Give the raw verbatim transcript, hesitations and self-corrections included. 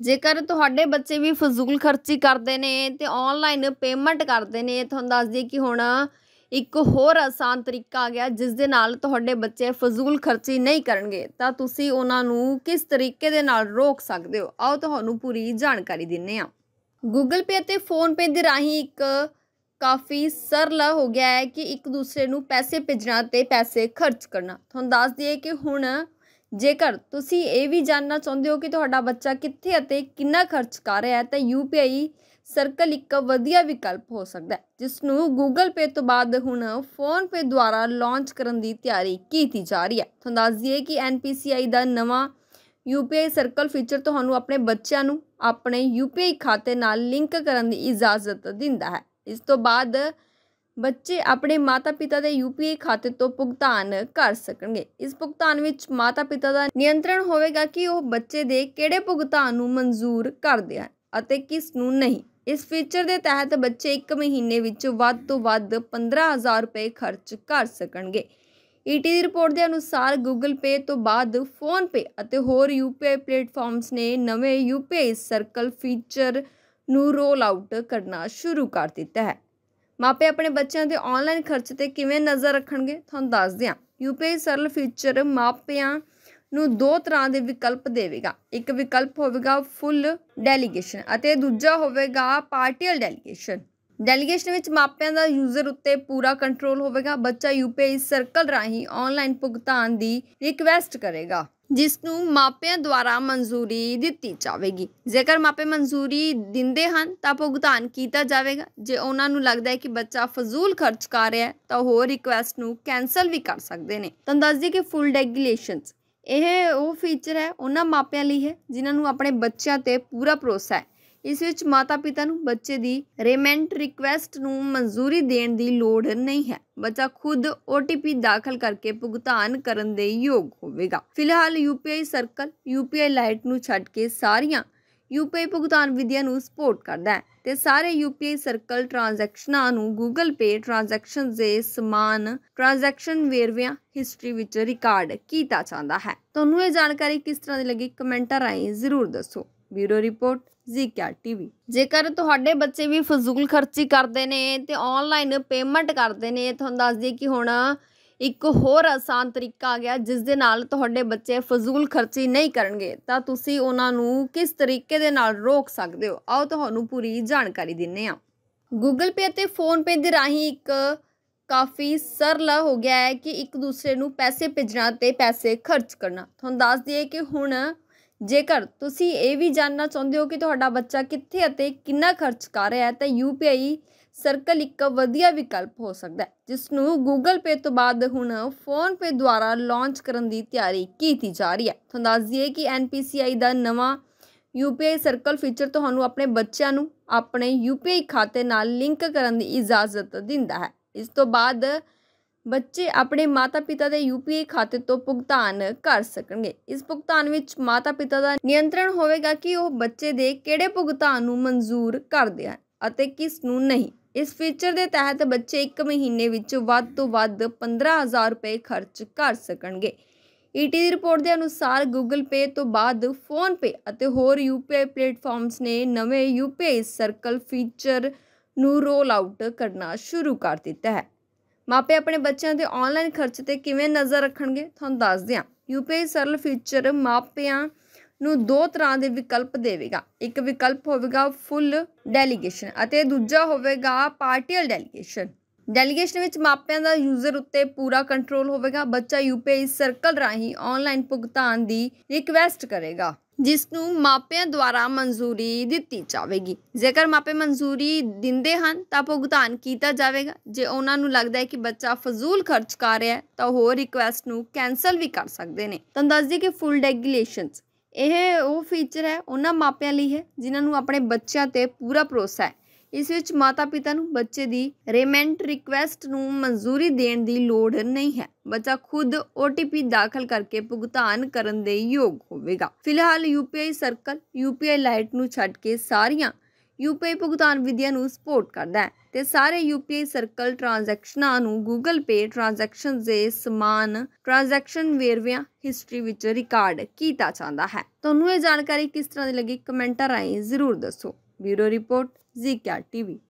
ਜੇਕਰ ਤੁਹਾਡੇ ਬੱਚੇ ਵੀ ਫਜ਼ੂਲ ਖਰਚੀ ਕਰਦੇ ਨੇ ਤੇ ਆਨਲਾਈਨ ਪੇਮੈਂਟ ਕਰਦੇ ਨੇ, ਤੁਹਾਨੂੰ ਦੱਸ ਦਈਏ ਕਿ ਹੁਣ ਇੱਕ ਹੋਰ ਆਸਾਨ ਤਰੀਕਾ ਆ ਗਿਆ ਜਿਸ ਦੇ ਨਾਲ ਤੁਹਾਡੇ ਬੱਚੇ ਫਜ਼ੂਲ ਖਰਚੀ ਨਹੀਂ ਕਰਨਗੇ। ਤਾਂ ਤੁਸੀਂ ਉਹਨਾਂ ਨੂੰ ਕਿਸ ਤਰੀਕੇ ਦੇ ਨਾਲ ਰੋਕ ਸਕਦੇ ਹੋ, ਆਓ ਤੁਹਾਨੂੰ ਪੂਰੀ ਜਾਣਕਾਰੀ ਦਿੰਦੇ ਹਾਂ। ਗੂਗਲ ਪੇ ਅਤੇ ਫੋਨਪੇ ਦੇ ਰਾਹੀਂ ਇੱਕ ਕਾफ़ी सरल हो गया है कि एक दूसरे ਨੂੰ ਪੈਸੇ ਭੇਜਣਾ ਤੇ ਪੈਸੇ ਖਰਚ ਕਰਨਾ। ਤੁਹਾਨੂੰ ਦੱਸ ਦਈਏ ਕਿ ਹੁਣ ਜੇਕਰ ਤੁਸੀਂ ਇਹ ਵੀ ਜਾਣਨਾ ਚਾਹੁੰਦੇ ਹੋ ਕਿ ਤੁਹਾਡਾ ਬੱਚਾ ਕਿੱਥੇ ਅਤੇ ਕਿੰਨਾ ਖਰਚ ਕਰ ਰਿਹਾ ਹੈ ਤਾਂ ਯੂ ਪੀ ਆਈ ਸਰਕਲ ਇੱਕ ਵਧੀਆ ਵਿਕਲਪ ਹੋ ਸਕਦਾ ਹੈ, ਜਿਸ ਨੂੰ ਗੂਗਲ ਪੇ ਤੋਂ ਬਾਅਦ ਹੁਣ ਫੋਨਪੇ ਦੁਆਰਾ ਲਾਂਚ ਕਰਨ ਦੀ ਤਿਆਰੀ ਕੀਤੀ ਜਾ ਰਹੀ ਹੈ। ਤੁਹਾਨੂੰ ਦੱਸ ਦਈਏ ਕਿ ਐਨ ਪੀ ਸੀ ਆਈ ਦਾ ਨਵਾਂ ਯੂ ਪੀ ਆਈ ਸਰਕਲ ਫੀਚਰ ਤੁਹਾਨੂੰ ਆਪਣੇ ਬੱਚਿਆਂ ਨੂੰ ਆਪਣੇ ਯੂ ਪੀ ਆਈ ਖਾਤੇ ਨਾਲ ਲਿੰਕ ਕਰਨ ਦੀ ਇਜਾਜ਼ਤ ਦਿੰਦਾ ਹੈ। ਇਸ ਤੋਂ ਬਾਅਦ ਬੱਚੇ ਆਪਣੇ ਮਾਤਾ ਪਿਤਾ ਦੇ ਯੂ ਪੀ ਆਈ ਖਾਤੇ ਤੋਂ ਭੁਗਤਾਨ ਕਰ ਸਕਣਗੇ। ਇਸ ਭੁਗਤਾਨ ਵਿੱਚ ਮਾਤਾ ਪਿਤਾ ਦਾ ਨਿਯੰਤਰਣ ਹੋਵੇਗਾ ਕਿ ਉਹ ਬੱਚੇ ਦੇ ਕਿਹੜੇ ਭੁਗਤਾਨ ਨੂੰ ਮਨਜ਼ੂਰ ਕਰਦੇ ਹਨ ਅਤੇ ਕਿਸ ਨੂੰ ਨਹੀਂ। ਇਸ ਫੀਚਰ ਦੇ ਤਹਿਤ ਬੱਚੇ ਇੱਕ ਮਹੀਨੇ ਵਿੱਚ ਵੱਧ ਤੋਂ ਵੱਧ ਪੰਦਰਾਂ ਹਜ਼ਾਰ ਰੁਪਏ ਖਰਚ ਕਰ ਸਕਣਗੇ। ਈ ਟੀ ਦੀ ਰਿਪੋਰਟ ਦੇ ਅਨੁਸਾਰ ਗੂਗਲ ਪੇ ਤੋਂ ਬਾਅਦ ਫੋਨਪੇ ਅਤੇ ਹੋਰ ਯੂ ਪੀ ਆਈ ਪਲੇਟਫਾਰਮਸ ਨੇ ਨਵੇਂ ਯੂ ਪੀ ਆਈ ਸਰਕਲ ਫੀਚਰ ਨੂੰ ਰੋਲ ਆਊਟ ਕਰਨਾ ਸ਼ੁਰੂ ਕਰ ਦਿੱਤਾ ਹੈ। ਮਾਪੇ ਆਪਣੇ ਬੱਚਿਆਂ ਦੇ ਆਨਲਾਈਨ ਖਰਚ ਤੇ ਕਿਵੇਂ ਨਜ਼ਰ ਰੱਖਣਗੇ, ਤੁਹਾਨੂੰ ਦੱਸਦੇ ਹਾਂ। ਯੂ ਪੀ ਆਈ ਸਰਲ ਫੀਚਰ ਮਾਪਿਆਂ ਨੂੰ ਦੋ ਤਰ੍ਹਾਂ ਦੇ ਵਿਕਲਪ ਦੇਵੇਗਾ। ਇੱਕ ਵਿਕਲਪ ਹੋਵੇਗਾ ਫੁੱਲ ਡੈਲੀਗੇਸ਼ਨ ਅਤੇ ਦੂਜਾ ਹੋਵੇਗਾ ਪਾਰਟੀਅਲ ਡੈਲੀਗੇਸ਼ਨ। ਡੈਲੀਗੇਸ਼ਨ ਵਿੱਚ ਮਾਪਿਆਂ ਦਾ ਯੂਜ਼ਰ ਉੱਤੇ ਪੂਰਾ ਕੰਟਰੋਲ ਹੋਵੇਗਾ। ਬੱਚਾ ਯੂ ਪੀ ਆਈ ਸਰਕਲ ਰਾਹੀਂ ਆਨਲਾਈਨ ਭੁਗਤਾਨ ਦੀ ਰਿਕਵੈਸਟ ਕਰੇਗਾ, ਜਿਸ ਨੂੰ ਮਾਪਿਆਂ ਦੁਆਰਾ ਮਨਜ਼ੂਰੀ ਦਿੱਤੀ ਜਾਵੇਗੀ। ਜੇਕਰ ਮਾਪੇ ਮਨਜ਼ੂਰੀ ਦਿੰਦੇ ਹਨ ਤਾਂ ਭੁਗਤਾਨ ਕੀਤਾ ਜਾਵੇਗਾ। ਜੇ ਉਹਨਾਂ ਨੂੰ ਲੱਗਦਾ ਹੈ ਕਿ ਬੱਚਾ ਫਜ਼ੂਲ ਖਰਚ ਕਰ ਰਿਹਾ ਹੈ ਤਾਂ ਉਹ ਰਿਕਵੈਸਟ ਨੂੰ ਕੈਂਸਲ ਵੀ ਕਰ ਸਕਦੇ ਨੇ। ਤੁਹਾਨੂੰ ਦੱਸ ਦਈਏ ਕਿ ਫੁੱਲ ਡੈਲੀਗੇਸ਼ਨਸ ਇਹ ਉਹ ਫੀਚਰ ਹੈ ਉਹਨਾਂ ਮਾਪਿਆਂ ਲਈ ਹੈ ਜਿਨ੍ਹਾਂ ਨੂੰ ਆਪਣੇ ਬੱਚਿਆਂ ਤੇ ਪੂਰਾ ਭਰੋਸਾ ਹੈ। ਇਸ ਵਿੱਚ ਮਾਤਾ ਪਿਤਾ ਨੂੰ ਬੱਚੇ ਦੀ ਰੇਮੈਂਟ ਰਿਕਵੈਸਟ ਨੂੰ ਮਨਜ਼ੂਰੀ ਦੇਣ ਦੀ ਲੋੜ ਨਹੀਂ ਹੈ। ਬੱਚਾ ਖੁਦ ਓ ਟੀ ਪੀ ਦਾਖਲ ਕਰਕੇ ਭੁਗਤਾਨ ਕਰਨ ਦੇ ਯੋਗ ਹੋਵੇਗਾ। ਫਿਲਹਾਲ U P I circle U P I lite ਨੂੰ ਛੱਡ ਕੇ ਸਾਰੀਆਂ ਯੂ ਪੀ ਆਈ ਭੁਗਤਾਨ ਵਿਧੀਆਂ ਨੂੰ ਸਪੋਰਟ ਕਰਦਾ ਹੈ ਤੇ ਸਾਰੇ ਯੂ ਪੀ ਆਈ ਸਰਕਲ ਟ੍ਰਾਂਜੈਕਸ਼ਨਾਂ ਨੂੰ ਗੂਗਲ ਪੇ ਟ੍ਰਾਂਜੈਕਸ਼ਨ ਦੇ ਸਮਾਨ ਟ੍ਰਾਂਜੈਕਸ਼ਨ ਵੇਰਵਿਆਂ ਹਿਸਟਰੀ ਵਿੱਚ ਰਿਕਾਰਡ ਕੀਤਾ ਜਾਂਦਾ ਹੈ। ਤੁਹਾਨੂੰ ਇਹ ਜਾਣਕਾਰੀ ਕਿਸ ਤਰ੍ਹਾਂ ਦੀ ਲੱਗੀ, ਕਮੈਂਟਾਂ ਰਾਹੀਂ ਜ਼ਰੂਰ ਦੱਸੋ। ਬਿਊਰੋ ਰਿਪੋਰਟ ਜੀ ਕੇ ਆਰ ਟੀ ਵੀ। ਜੇਕਰ ਤੁਹਾਡੇ ਬੱਚੇ ਵੀ ਫਜ਼ੂਲ ਖਰਚੀ ਕਰਦੇ ਨੇ ਤੇ ਆਨਲਾਈਨ ਪੇਮੈਂਟ ਕਰਦੇ ਨੇ, ਤੁਹਾਨੂੰ ਦੱਸ ਦਈਏ ਕਿ ਹੁਣ ਇੱਕ ਹੋਰ ਆਸਾਨ ਤਰੀਕਾ ਆ ਗਿਆ ਜਿਸ ਦੇ ਨਾਲ ਤੁਹਾਡੇ ਬੱਚੇ ਫਜ਼ੂਲ ਖਰਚੀ ਨਹੀਂ ਕਰਨਗੇ। ਤਾਂ ਤੁਸੀਂ ਉਹਨਾਂ ਨੂੰ ਕਿਸ ਤਰੀਕੇ ਦੇ ਨਾਲ ਰੋਕ ਸਕਦੇ ਹੋ, ਆਓ ਤੁਹਾਨੂੰ ਪੂਰੀ ਜਾਣਕਾਰੀ ਦਿੰਦੇ ਹਾਂ। ਗੂਗਲ ਪੇ ਅਤੇ ਫੋਨਪੇ ਦੇ ਰਾਹੀਂ ਇੱਕ ਕਾफ़ी ਸਰਲ ਹੋ ਗਿਆ ਹੈ ਕਿ ਇੱਕ ਦੂਸਰੇ ਨੂੰ ਪੈਸੇ ਭੇਜਣਾ ਤੇ ਪੈਸੇ ਖਰਚ ਕਰਨਾ। ਤੁਹਾਨੂੰ ਦੱਸ ਦਈਏ ਕਿ ਹੁਣ ਜੇਕਰ ਤੁਸੀਂ ਇਹ ਵੀ ਜਾਣਨਾ ਚਾਹੁੰਦੇ ਹੋ ਕਿ ਤੁਹਾਡਾ ਬੱਚਾ ਕਿੱਥੇ ਅਤੇ ਕਿੰਨਾ ਖਰਚ ਕਰ ਰਿਹਾ ਹੈ ਤਾਂ ਯੂ ਪੀ ਆਈ ਸਰਕਲ ਇੱਕ ਵਧੀਆ ਵਿਕਲਪ ਹੋ ਸਕਦਾ ਹੈ, ਜਿਸ ਨੂੰ ਗੂਗਲ ਪੇ ਤੋਂ ਬਾਅਦ ਹੁਣ ਫੋਨਪੇ ਦੁਆਰਾ ਲਾਂਚ ਕਰਨ ਦੀ ਤਿਆਰੀ ਕੀਤੀ ਜਾ ਰਹੀ ਹੈ। ਤੁਹਾਨੂੰ ਦੱਸ ਦਈਏ ਕਿ ਐਨ ਪੀ ਸੀ ਆਈ ਦਾ ਨਵਾਂ ਯੂ ਪੀ ਆਈ ਸਰਕਲ ਫੀਚਰ ਤੁਹਾਨੂੰ ਆਪਣੇ ਬੱਚਿਆਂ ਨੂੰ ਆਪਣੇ ਯੂ ਪੀ ਆਈ ਖਾਤੇ ਨਾਲ ਲਿੰਕ ਕਰਨ ਦੀ ਇਜਾਜ਼ਤ ਦਿੰਦਾ ਹੈ। ਇਸ ਤੋਂ ਬਾਅਦ ਬੱਚੇ ਆਪਣੇ ਮਾਤਾ ਪਿਤਾ ਦੇ ਯੂ ਪੀ ਆਈ ਖਾਤੇ ਤੋਂ ਭੁਗਤਾਨ ਕਰ ਸਕਣਗੇ। ਇਸ ਭੁਗਤਾਨ ਵਿੱਚ ਮਾਤਾ ਪਿਤਾ ਦਾ ਨਿਯੰਤਰਣ ਹੋਵੇਗਾ ਕਿ ਉਹ ਬੱਚੇ ਦੇ ਕਿਹੜੇ ਭੁਗਤਾਨ ਨੂੰ ਮਨਜ਼ੂਰ ਕਰਦੇ ਹਨ ਅਤੇ ਕਿਸ ਨੂੰ ਨਹੀਂ। ਇਸ ਫੀਚਰ ਦੇ ਤਹਿਤ ਬੱਚੇ ਇੱਕ ਮਹੀਨੇ ਵਿੱਚ ਵੱਧ ਤੋਂ ਵੱਧ ਪੰਦਰਾਂ ਹਜ਼ਾਰ ਰੁਪਏ ਖਰਚ ਕਰ ਸਕਣਗੇ। ਈ ਟੀ ਦੀ ਰਿਪੋਰਟ ਦੇ ਅਨੁਸਾਰ ਗੂਗਲ ਪੇ ਤੋਂ ਬਾਅਦ ਫੋਨਪੇ ਅਤੇ ਹੋਰ ਯੂ ਪੀ ਆਈ ਪਲੇਟਫਾਰਮਸ ਨੇ ਨਵੇਂ ਯੂ ਪੀ ਆਈ ਸਰਕਲ ਫੀਚਰ ਨੂੰ ਰੋਲ ਆਊਟ ਕਰਨਾ ਸ਼ੁਰੂ ਕਰ ਦਿੱਤਾ ਹੈ। ਮਾਪੇ ਆਪਣੇ ਬੱਚਿਆਂ ਦੇ ਆਨਲਾਈਨ ਖਰਚ ਤੇ ਕਿਵੇਂ ਨਜ਼ਰ ਰੱਖਣਗੇ, ਤੁਹਾਨੂੰ ਦੱਸਦੇ ਹਾਂ। ਯੂ ਪੀ ਆਈ ਸਰਲ ਫੀਚਰ ਮਾਪਿਆਂ ਨੂੰ ਦੋ ਤਰ੍ਹਾਂ ਦੇ ਵਿਕਲਪ ਦੇਵੇਗਾ। ਇੱਕ ਵਿਕਲਪ ਹੋਵੇਗਾ ਫੁੱਲ ਡੈਲੀਗੇਸ਼ਨ ਅਤੇ ਦੂਜਾ ਹੋਵੇਗਾ ਪਾਰਟੀਅਲ ਡੈਲੀਗੇਸ਼ਨ। ਡੈਲੀਗੇਸ਼ਨ ਵਿੱਚ ਮਾਪਿਆਂ ਦਾ ਯੂਜ਼ਰ ਉੱਤੇ ਪੂਰਾ ਕੰਟਰੋਲ ਹੋਵੇਗਾ। ਬੱਚਾ ਯੂ ਪੀ ਆਈ ਸਰਕਲ ਰਾਹੀਂ ਆਨਲਾਈਨ ਭੁਗਤਾਨ ਦੀ ਰਿਕਵੈਸਟ ਕਰੇਗਾ, ਜਿਸ ਨੂੰ ਮਾਪਿਆਂ ਦੁਆਰਾ ਮਨਜ਼ੂਰੀ ਦਿੱਤੀ ਜਾਵੇਗੀ। ਜੇਕਰ ਮਾਪੇ ਮਨਜ਼ੂਰੀ ਦਿੰਦੇ ਹਨ ਤਾਂ ਭੁਗਤਾਨ ਕੀਤਾ ਜਾਵੇਗਾ। ਜੇ ਉਹਨਾਂ ਨੂੰ ਲੱਗਦਾ ਹੈ ਕਿ ਬੱਚਾ ਫਜ਼ੂਲ ਖਰਚ ਕਰ ਰਿਹਾ ਹੈ ਤਾਂ ਉਹ ਰਿਕਵੈਸਟ ਨੂੰ ਕੈਂਸਲ ਵੀ ਕਰ ਸਕਦੇ ਨੇ। ਤੁਹਾਨੂੰ ਦੱਸ ਦਈਏ ਕਿ ਫੁੱਲ ਡੈਲੀਗੇਸ਼ਨਸ ਇਹ ਉਹ ਫੀਚਰ ਹੈ ਉਹਨਾਂ ਮਾਪਿਆਂ ਲਈ ਹੈ ਜਿਨ੍ਹਾਂ ਨੂੰ ਆਪਣੇ ਬੱਚਿਆਂ ਤੇ ਪੂਰਾ ਭਰੋਸਾ ਹੈ। ਇਸ ਵਿੱਚ ਮਾਤਾ ਪਿਤਾ ਨੂੰ ਬੱਚੇ ਦੀ ਰੇਮੈਂਟ ਰਿਕਵੈਸਟ ਨੂੰ ਮਨਜ਼ੂਰੀ ਦੇਣ ਦੀ ਲੋੜ ਨਹੀਂ ਹੈ। ਬੱਚਾ ਖੁਦ ਓ ਟੀ ਪੀ ਦਾਖਲ ਕਰਕੇ ਭੁਗਤਾਨ ਕਰਨ ਦੇ ਯੋਗ ਹੋਵੇਗਾ। ਫਿਲਹਾਲ U P I circle U P I lite ਨੂੰ ਛੱਡ ਕੇ ਸਾਰੀਆਂ ਯੂ ਪੀ ਆਈ ਭੁਗਤਾਨ ਵਿਧੀਆਂ ਨੂੰ ਸਪੋਰਟ ਕਰਦਾ ਹੈ ਤੇ ਸਾਰੇ ਯੂ ਪੀ ਆਈ ਸਰਕਲ ਟ੍ਰਾਂਜੈਕਸ਼ਨਾਂ ਨੂੰ ਗੂਗਲ ਪੇ ਟ੍ਰਾਂਜੈਕਸ਼ਨ ਦੇ ਸਮਾਨ ਟ੍ਰਾਂਜੈਕਸ਼ਨ ਵੇਰਵਿਆਂ ਹਿਸਟਰੀ ਵਿੱਚ ਰਿਕਾਰਡ ਕੀਤਾ ਜਾਂਦਾ ਹੈ। ਤੁਹਾਨੂੰ ਇਹ ਜਾਣਕਾਰੀ ਕਿਸ ਤਰ੍ਹਾਂ ਦੀ ਲੱਗੀ, ਕਮੈਂਟਾਂ ਰਾਹੀਂ ਜ਼ਰੂਰ ਦੱਸੋ। Bureau report, Zee K R T ਵੀ।